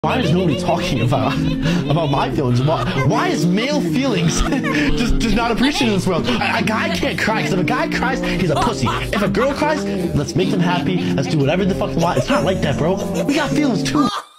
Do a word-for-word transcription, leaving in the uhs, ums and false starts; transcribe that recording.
Why is nobody talking about about my feelings? Why, why is male feelings just just not appreciated in this world? A, a guy can't cry, because if a guy cries, he's a pussy. If a girl cries, let's make them happy. Let's do whatever the fuck they want. It's not like that, bro. We got feelings too.